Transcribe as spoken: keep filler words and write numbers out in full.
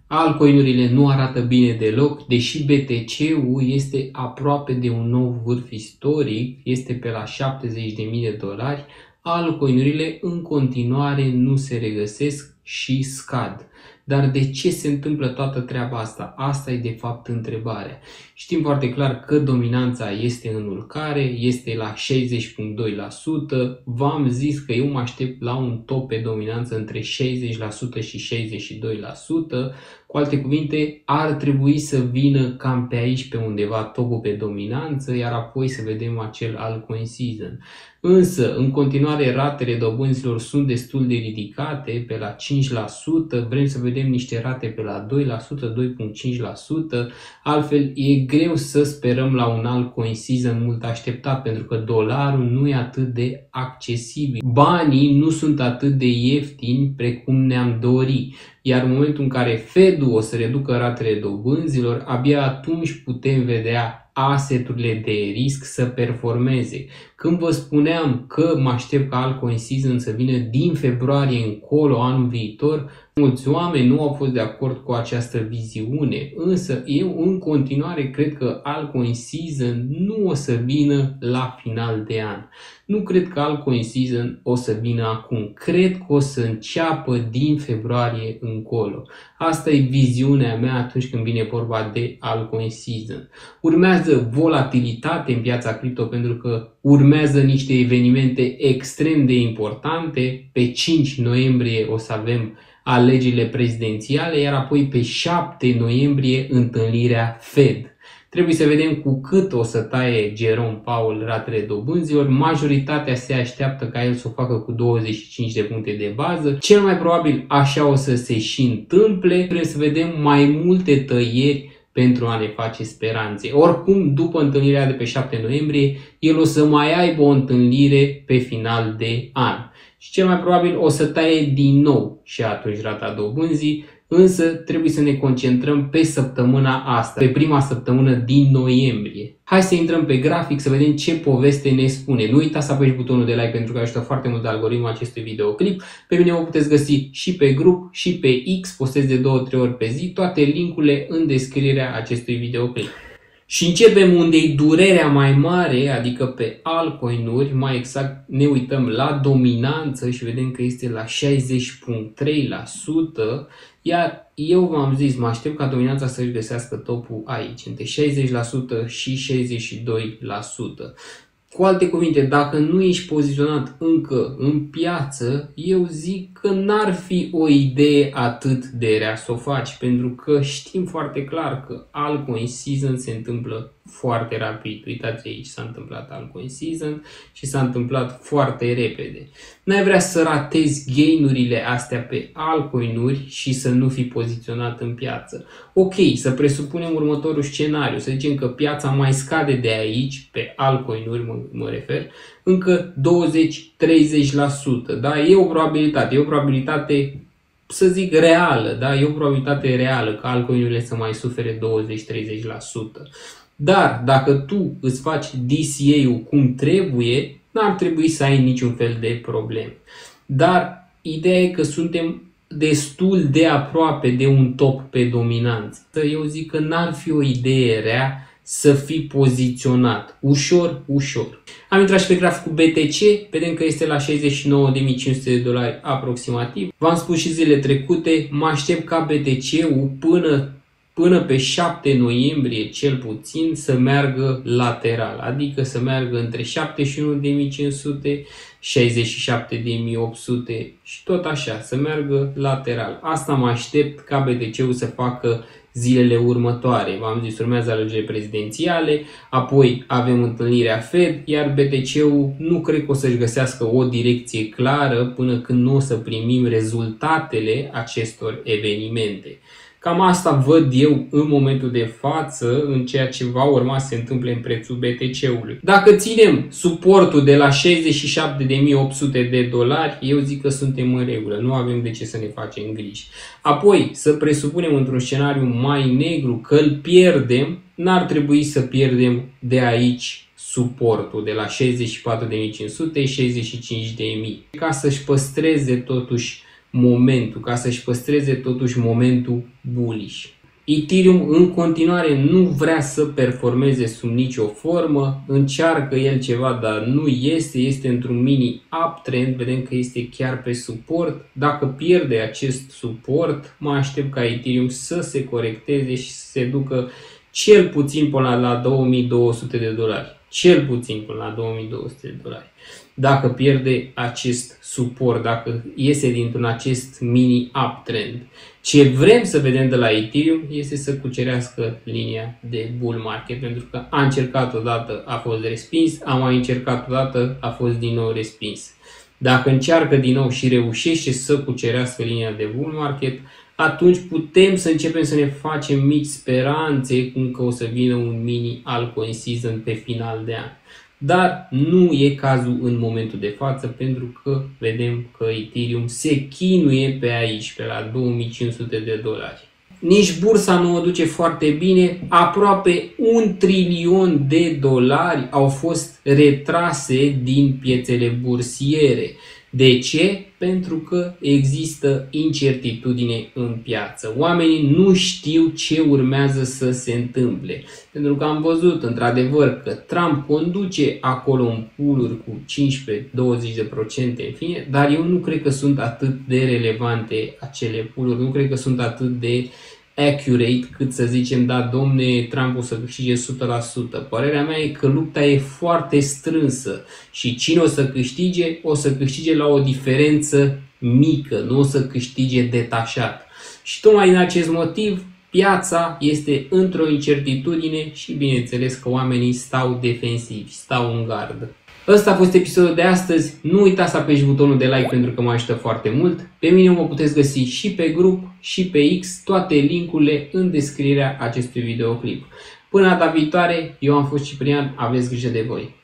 Altcoinurile nu arată bine deloc, deși B T C-ul este aproape de un nou vârf istoric, este pe la șaptezeci de mii de dolari, altcoinurile în continuare nu se regăsesc și scad. Dar de ce se întâmplă toată treaba asta? Asta e de fapt întrebarea. Știm foarte clar că dominanța este în urcare, este la șaizeci virgulă doi la sută. V-am zis că eu mă aștept la un top pe dominanță între șaizeci la sută și șaizeci și doi la sută. Cu alte cuvinte, ar trebui să vină cam pe aici, pe undeva, topul pe dominanță, iar apoi să vedem acel altcoin season. Însă, în continuare, ratele dobânzilor sunt destul de ridicate, pe la cinci la sută, vrem să vedem niște rate pe la doi la sută, doi virgulă cinci la sută, altfel e greu să sperăm la un altcoin season mult așteptat, pentru că dolarul nu e atât de accesibil. Banii nu sunt atât de ieftini precum ne-am dori. Iar în momentul în care Fed-ul o să reducă ratele dobânzilor, abia atunci putem vedea asset-urile de risc să performeze. Când vă spuneam că mă aștept ca altcoin season să vină din februarie încolo anul viitor, mulți oameni nu au fost de acord cu această viziune, însă eu în continuare cred că altcoin season nu o să vină la final de an. Nu cred că altcoin season o să vină acum, cred că o să înceapă din februarie încolo. Asta e viziunea mea atunci când vine vorba de altcoin season. Urmează volatilitate în piața cripto pentru că urmează niște evenimente extrem de importante. Pe cinci noiembrie o să avem alegerile prezidențiale, iar apoi pe șapte noiembrie întâlnirea Fed. Trebuie să vedem cu cât o să taie Jerome Powell ratele dobânzilor. Majoritatea se așteaptă ca el să o facă cu douăzeci și cinci de puncte de bază. Cel mai probabil așa o să se și întâmple. Trebuie să vedem mai multe tăieri pentru a ne face speranțe. Oricum, după întâlnirea de pe șapte noiembrie, el o să mai aibă o întâlnire pe final de an. Și cel mai probabil o să taie din nou și atunci rata dobânzii, însă trebuie să ne concentrăm pe săptămâna asta, pe prima săptămână din noiembrie. Hai să intrăm pe grafic să vedem ce poveste ne spune. Nu uitați să apăși butonul de like pentru că ajută foarte mult algoritmul acestui videoclip. Pe mine o puteți găsi și pe grup și pe X, postez de două trei ori pe zi, toate linkurile în descrierea acestui videoclip. Și începem unde e durerea mai mare, adică pe altcoin-uri, mai exact ne uităm la dominanță și vedem că este la șaizeci virgulă trei la sută, iar eu v-am zis, mă aștept ca dominanța să-și găsească topul aici, între șaizeci la sută și șaizeci și doi la sută. Cu alte cuvinte, dacă nu ești poziționat încă în piață, eu zic că n-ar fi o idee atât de rea să o faci, pentru că știm foarte clar că altcoin season se întâmplă foarte rapid. Uitați aici, s-a întâmplat altcoin season și s-a întâmplat foarte repede. N-ai vrea să ratezi gain-urile astea pe altcoin-uri și să nu fii poziționat în piață. Ok, să presupunem următorul scenariu, să zicem că piața mai scade de aici, pe altcoin-uri mă, mă refer, încă douăzeci treizeci la sută. Da? E o probabilitate, e o probabilitate, să zic, reală, da? E o probabilitate reală ca altcoin-urile să mai sufere douăzeci treizeci la sută. Dar dacă tu îți faci D C A-ul cum trebuie, n-ar trebui să ai niciun fel de probleme. Dar ideea e că suntem destul de aproape de un top pe dominanță. Eu zic că n-ar fi o idee rea să fii poziționat ușor, ușor. Am intrat și pe graficul B T C, vedem că este la șaizeci și nouă de mii cinci sute de dolari aproximativ. V-am spus și zilele trecute, mă aștept ca B T C-ul până până pe șapte noiembrie cel puțin să meargă lateral, adică să meargă între șaptezeci și unu de mii cinci sute, șaizeci și șapte de mii opt sute și tot așa, să meargă lateral. Asta mă aștept ca B T C-ul să facă zilele următoare. V-am zis, urmează alegerile prezidențiale, apoi avem întâlnirea Fed, iar B T C-ul nu cred că o să-și găsească o direcție clară până când nu o să primim rezultatele acestor evenimente. Cam asta văd eu în momentul de față în ceea ce va urma să se întâmple în prețul B T C-ului. Dacă ținem suportul de la șaizeci și șapte de mii opt sute de dolari, eu zic că suntem în regulă, nu avem de ce să ne facem griji. Apoi, să presupunem într-un scenariu mai negru că îl pierdem, n-ar trebui să pierdem de aici suportul de la șaizeci și patru de mii cinci sute, șaizeci și cinci de mii, ca să-și păstreze totuși momentul, ca să-și păstreze totuși momentul bullish. Ethereum în continuare nu vrea să performeze sub nicio formă, încearcă el ceva, dar nu este, este într-un mini uptrend, vedem că este chiar pe suport. Dacă pierde acest suport, mă aștept ca Ethereum să se corecteze și să se ducă cel puțin până la două mii două sute de dolari. Cel puțin până la două mii două sute de dolari. Dacă pierde acest suport, dacă iese dintr-un acest mini uptrend. Ce vrem să vedem de la Ethereum este să cucerească linia de bull market, pentru că a încercat odată, a fost respins, a mai încercat odată, a fost din nou respins. Dacă încearcă din nou și reușește să cucerească linia de bull market, atunci putem să începem să ne facem mici speranțe cum că o să vină un mini altcoin season pe final de an. Dar nu e cazul în momentul de față, pentru că vedem că Ethereum se chinuie pe aici, pe la două mii cinci sute de dolari. Nici bursa nu o duce foarte bine, aproape un trilion de dolari au fost retrase din piețele bursiere. De ce? Pentru că există incertitudine în piață. Oamenii nu știu ce urmează să se întâmple. Pentru că am văzut într-adevăr că Trump conduce acolo în pool-uri cu cincisprezece douăzeci la sută în fine, dar eu nu cred că sunt atât de relevante acele pool-uri, nu cred că sunt atât de accurate cât să zicem, da, domne, Trump o să câștige o sută la sută. Părerea mea e că lupta e foarte strânsă și cine o să câștige, o să câștige la o diferență mică, nu o să câștige detașat. Și tocmai din acest motiv, piața este într-o incertitudine și bineînțeles că oamenii stau defensivi, stau în gardă. Ăsta a fost episodul de astăzi. Nu uitați să apeși butonul de like pentru că mă ajută foarte mult. Pe mine mă puteți găsi și pe grup și pe X, toate linkurile în descrierea acestui videoclip. Până data viitoare, eu am fost Ciprian, aveți grijă de voi.